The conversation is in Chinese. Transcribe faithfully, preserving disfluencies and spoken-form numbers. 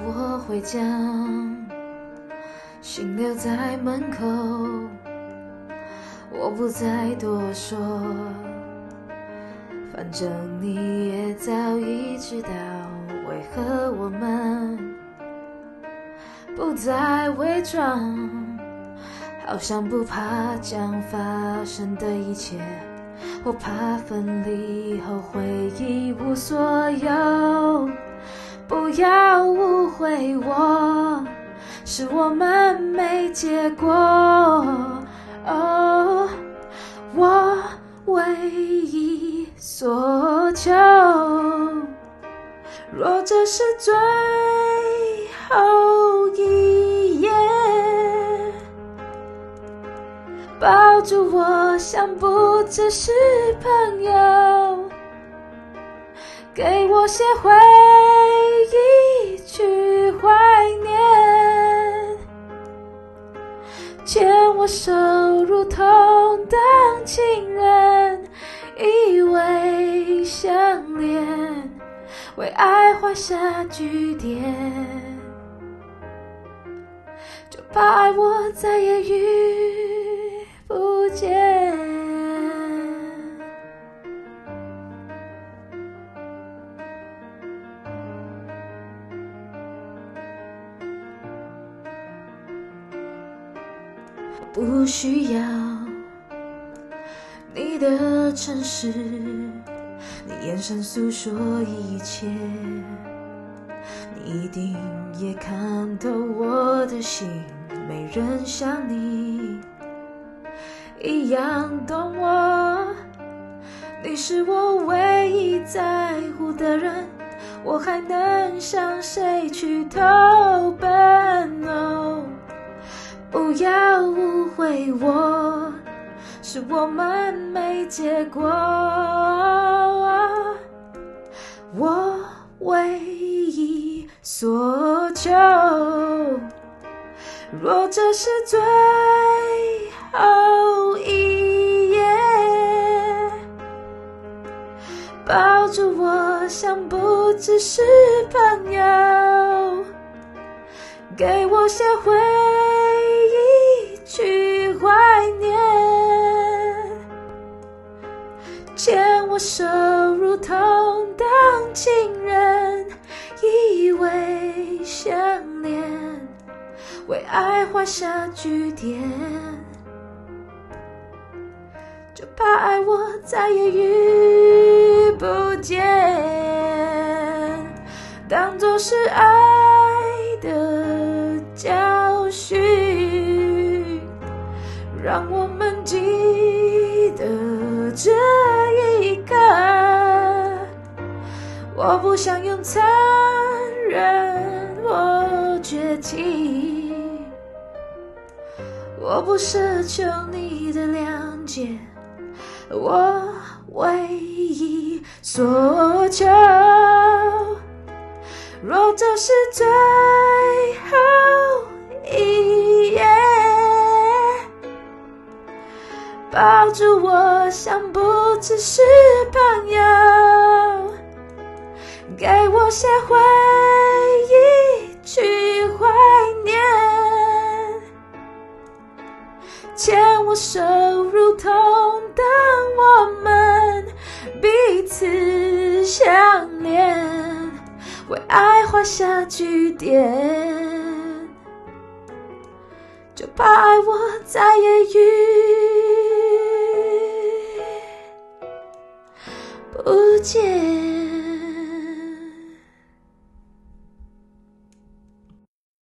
我会将心留在门口，我不再多说，反正你也早已知道，为何我们不再伪装，好像不怕将发生的一切，我怕分离后会一无所有。不要误会我，是我们没结果。哦，我唯一所求，若这是最后一夜，抱住我像不只是朋友，给我些回忆去怀念，牵我手如同当情人，依偎相恋，为爱画下句点，就怕爱我再也遇不见。不需要你的诚实，你眼神诉说一切，你一定也看透我的心，没人像你一样懂我，你是我唯一在乎的人，我还能向谁去投奔？哦，不要误会我，是我们没结果。我唯一所求，若这是最后一夜，抱住我像不只是朋友，给我些回忆去怀念，牵我手如同当情人，依偎相恋，为爱画下句点，就怕爱我再也遇不见，当作是爱的教训，让我们记得这一刻。我不想用残忍或绝情，我不奢求你的谅解，我唯一所求，若这是最后一夜，抱住我像不只是朋友，给我些回忆去怀念，牵我手如同当我们彼此相恋，为爱画下句点，就怕爱我再也遇不见。